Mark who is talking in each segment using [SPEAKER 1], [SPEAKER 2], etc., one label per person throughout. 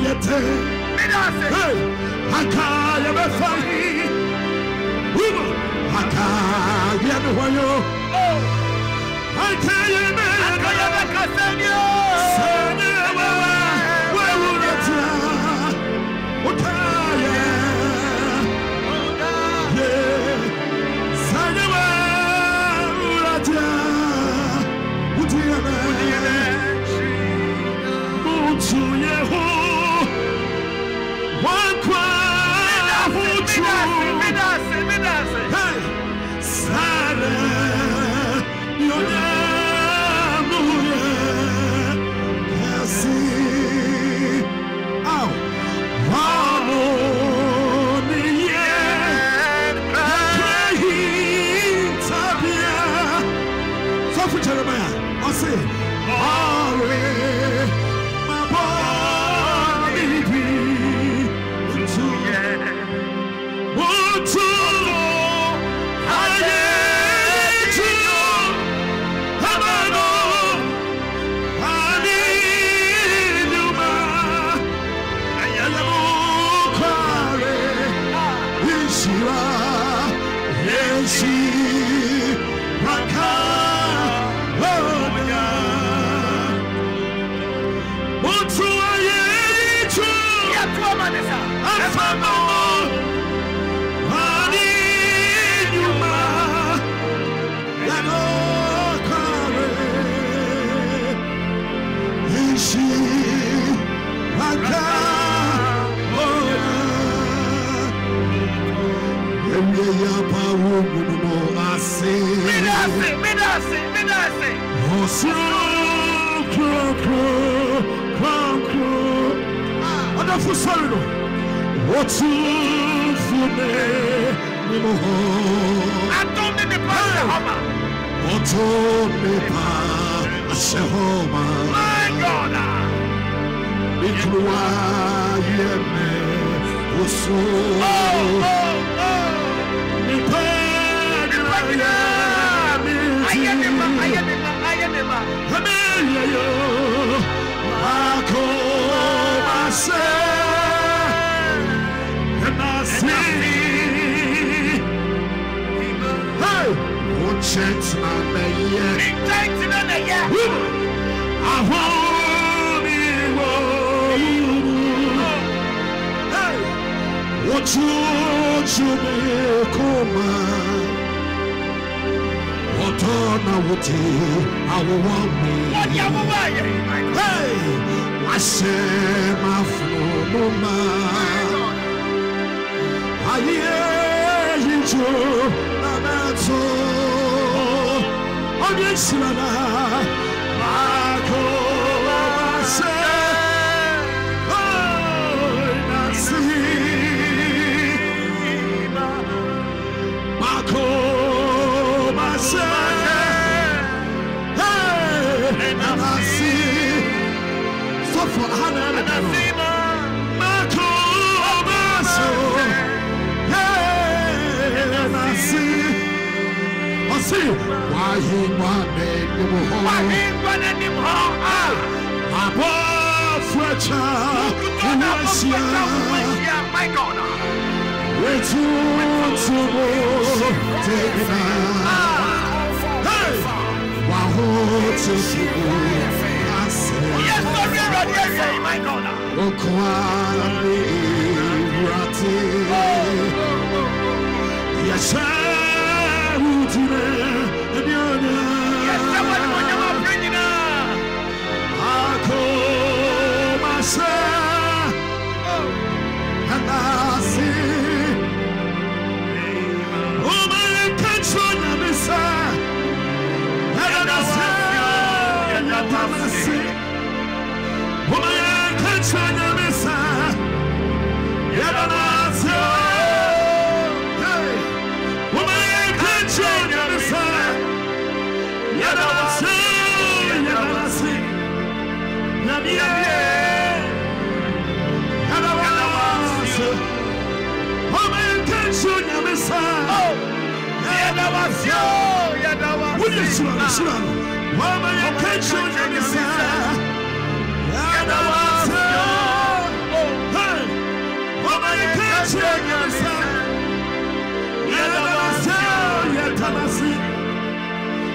[SPEAKER 1] yete. Hey, Hakaya Befali. Hakaya Bewayo. Hakaya Bekasanyo. Sanyewa. Wewuratia. Ukaya. Yeah. Sanyewa. Wewuratia. Utiana. Mutu Yehu. Wakwa. Hey, Sare, Yonya, Muye, Gyasi, Ow, Harmonie, Kehi, Tabia. So for Jeremiah, I'll say, Are, my body be into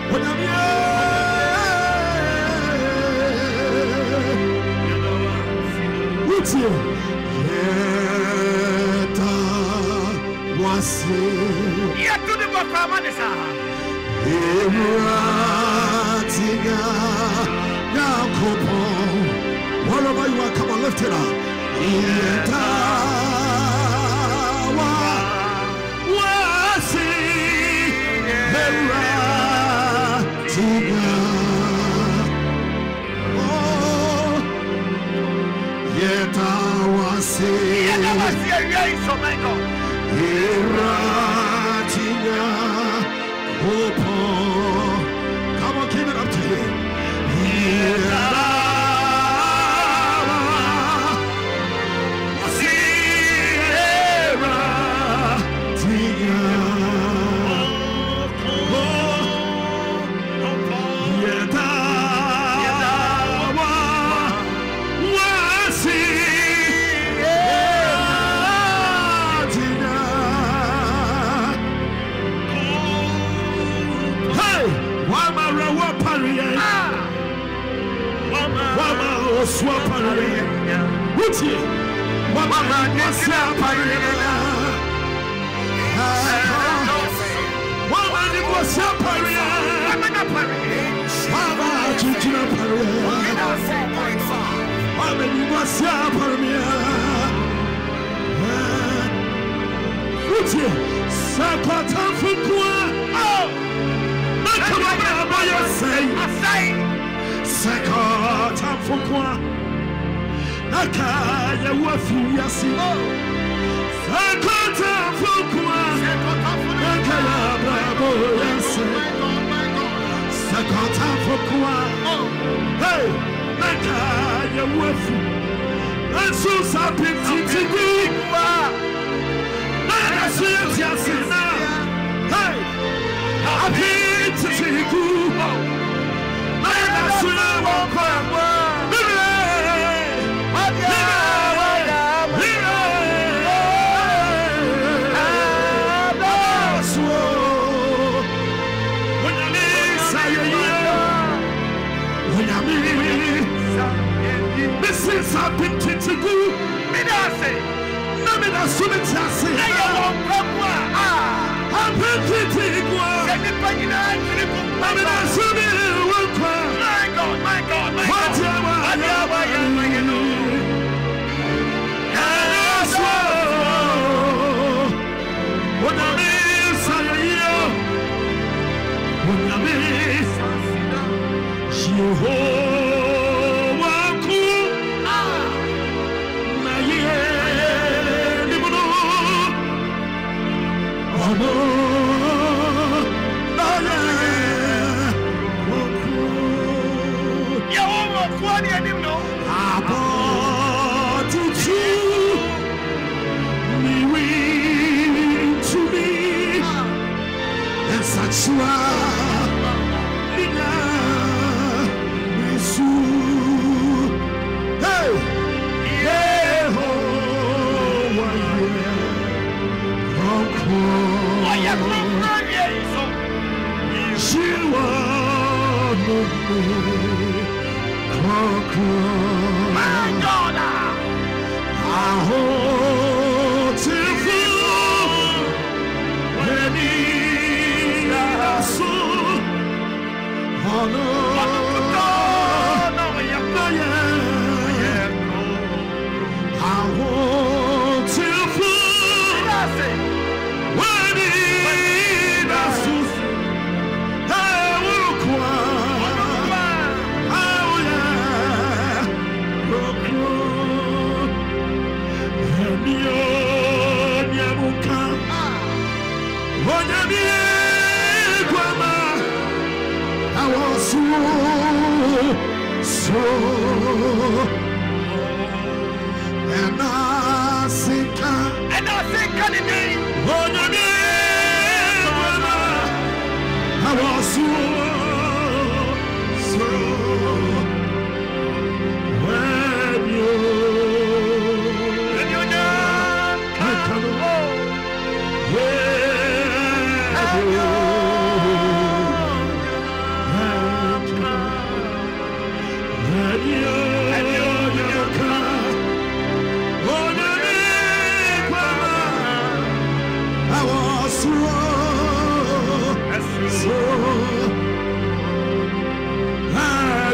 [SPEAKER 1] Wherever you are, come on, lift it up. Come on, give it up to him.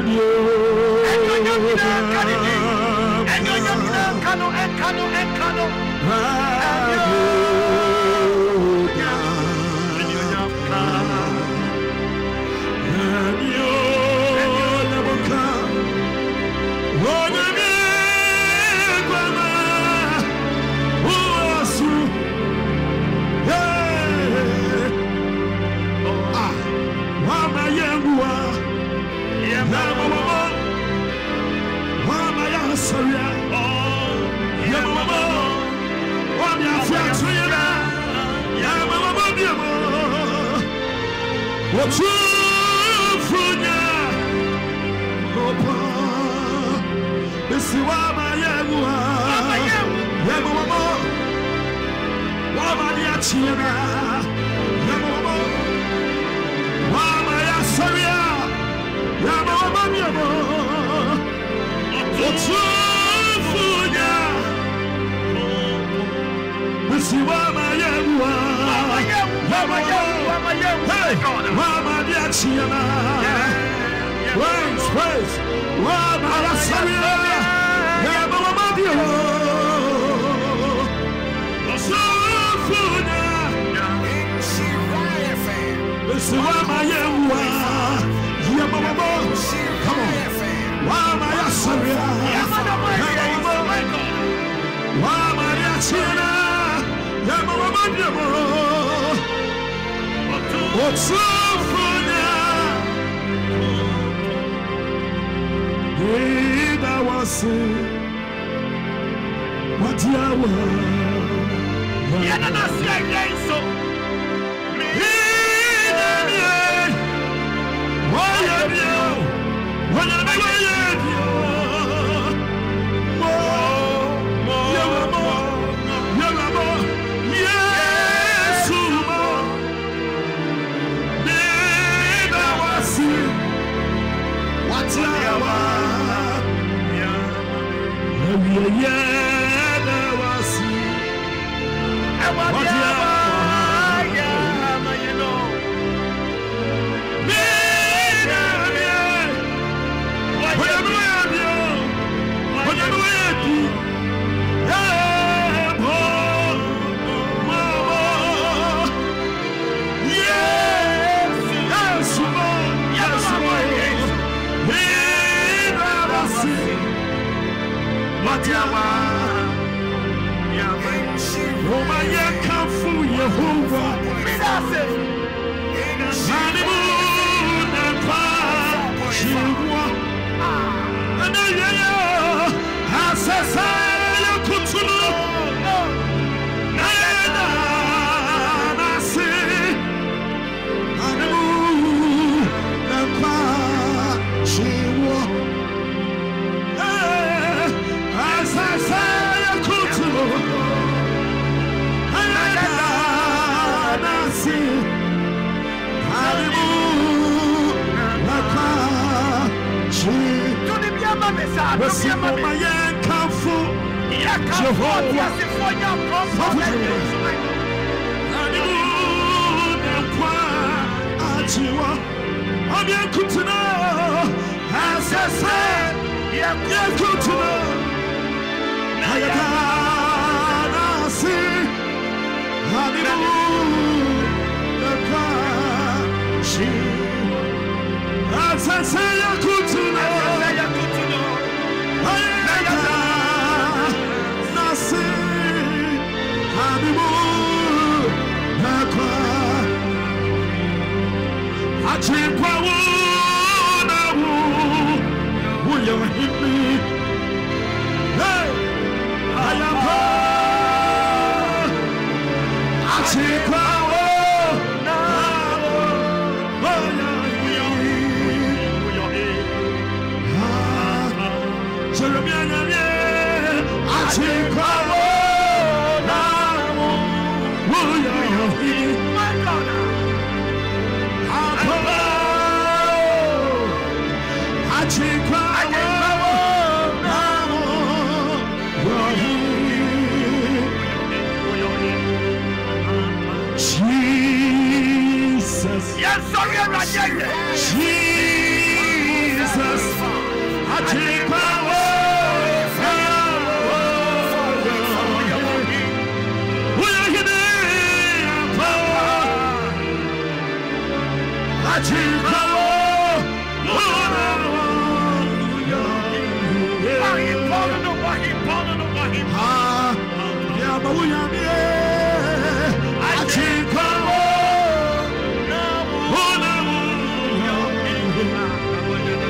[SPEAKER 2] Jesus.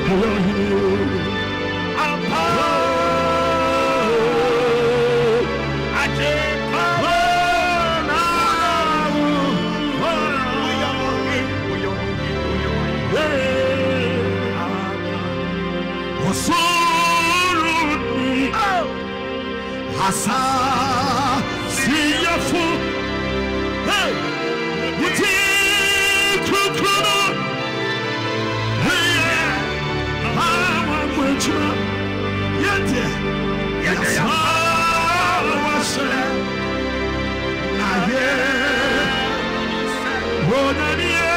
[SPEAKER 1] Asa siyafu hey wuti kukuru hey awa kwecha yete yasa washe aye bonanie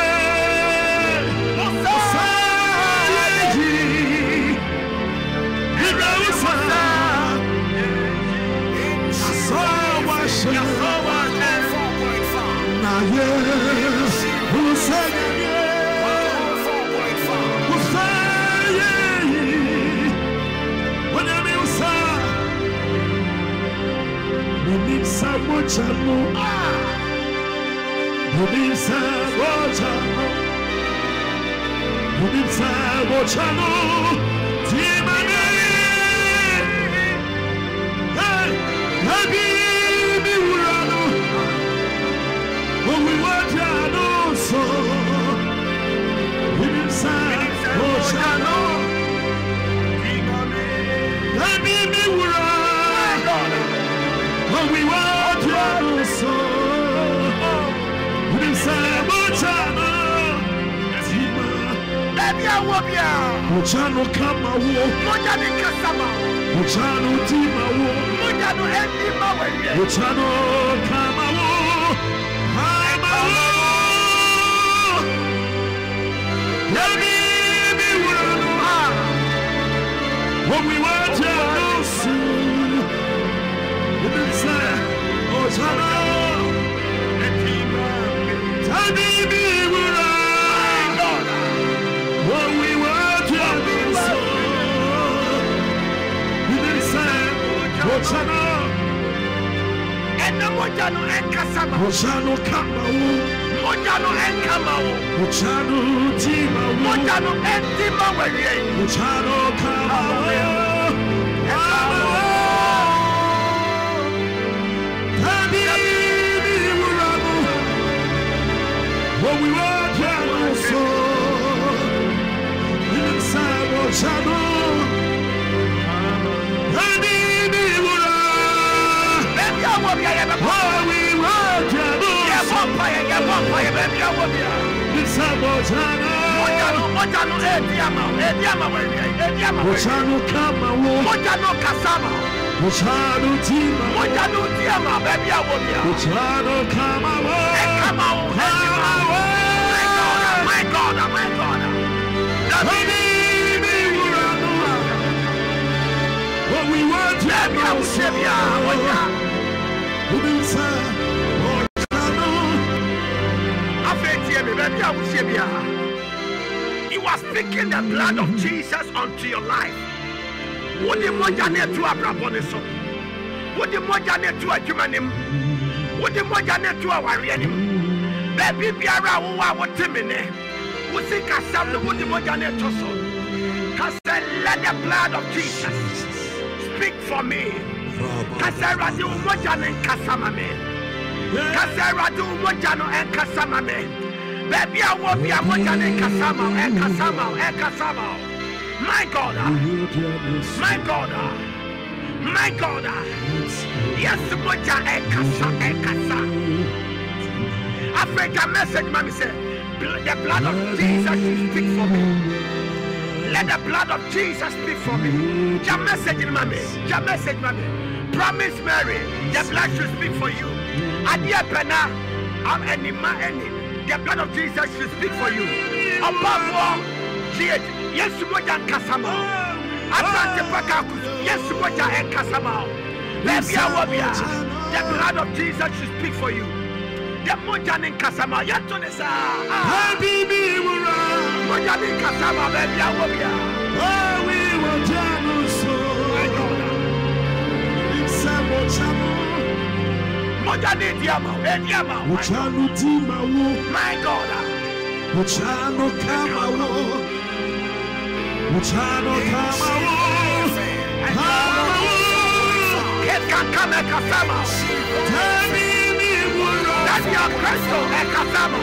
[SPEAKER 1] Muchano kama wo moja ni kasama muchano tima wo moja no endima wewe muchano kama wo kama wo yami mi wano when we were jealous you say muchano endima tani mi wano when we were Mochano enkasama Mochano kamawo Mochano enkamawo Mochano timawo Mochano entimawo Mochano kamawo Tani wuramu when we were jealous inside Mochano Mochano kama wo Mochano kasama Mochano tima Mochano tiama baby awobia Mochano kama wo my God when we were you are speaking the blood of Jesus unto your life. What the mojane to abraboneso? What the mojane to a humanim? What the mojane to a warrianim? Baby biara what timine? What's it casam the what the mojane to so? Let the blood of Jesus speak for me. Kasera du mojane kasamame. Kasera du mojano en kasamame. Baby, I will be a mojane kasama and kasama and kasama. My God, my God, my God. Yes, moja and kasa and kasa. Africa message, mommy said, the blood of Jesus should speak for me. Let the blood of Jesus speak for me. Your message, mommy. Your message, mommy. Promise Mary, the blood should speak for you. Adia pena, I'm any man. The blood of Jesus should speak for you. Above all, yes, moja kasama. Abrante pakaku, yes, moja and kasama. Lebia, the blood of Jesus should speak for you. The moja and kasama, yatonesa. Habibi wura, moja and kasama, lebia wobia. Oh, we will januso. My God, it's a moja. Mochano timawo, my God. Mochano kamawo,
[SPEAKER 2] Uchano Kamawo.
[SPEAKER 1] Ekakame kasama. That's your crystal. Ekasama.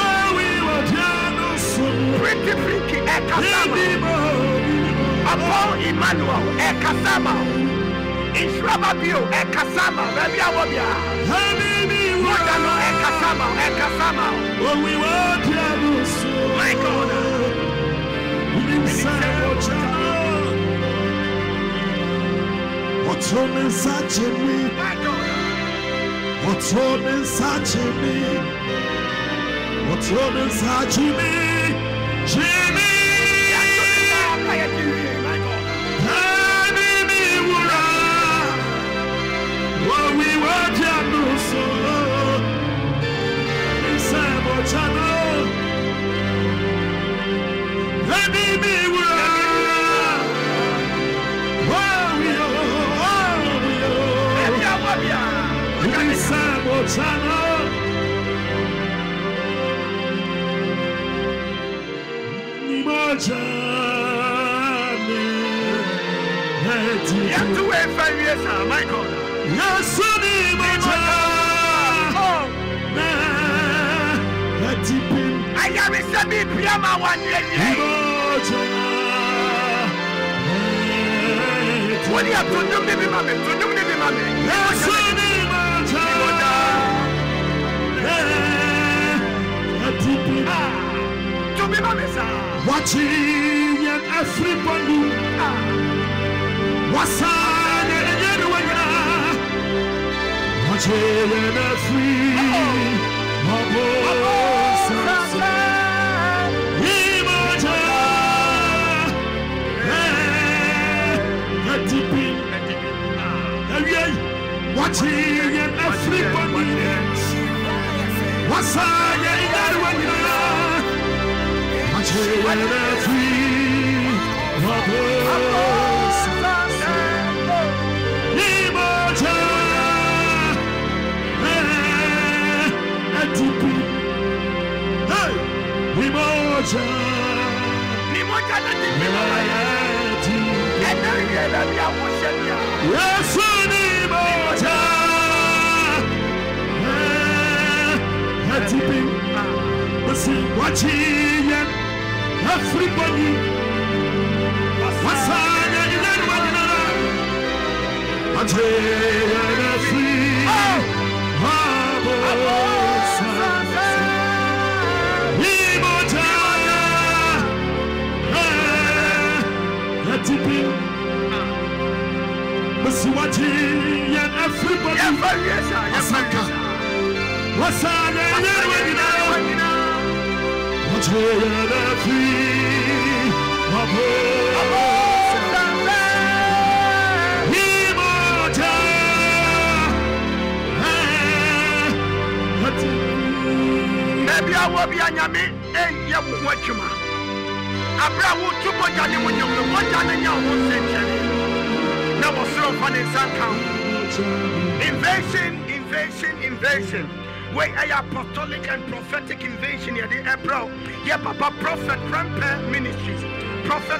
[SPEAKER 1] Pretty freaky. Ekasama. Upon Emmanuel. Ekasama. Insurababio. Ekasama. Rabia Wabia. Mojano. Ekasama. Ekasama. My God.
[SPEAKER 2] What's on inside me? What's on inside me? What's on inside me? Jimmy! What we were doing so inside what channel? Enemy watching everybody. What's on watching everybody. What's on watching everybody. What's on maybe I will be an yami and Yabuachuma. Abraham to Mojani when you were one and your own century. Never so funny, invasion. Where I apostolic and prophetic invasion, yeah, the April, yeah, Papa Prophet Grandpa Ministries, Prophet